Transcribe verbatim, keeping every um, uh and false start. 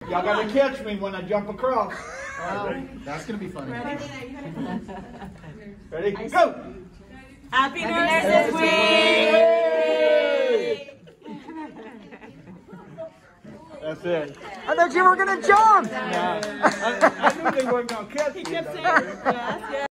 Y'all gotta catch me when I jump across. Wow, that's gonna be funny. Ready? Ready? Go! Happy Nurses Week! That's it. I thought you were gonna jump. Yeah. I, I knew they weren't gonna catch me. He kept saying, yes, yes.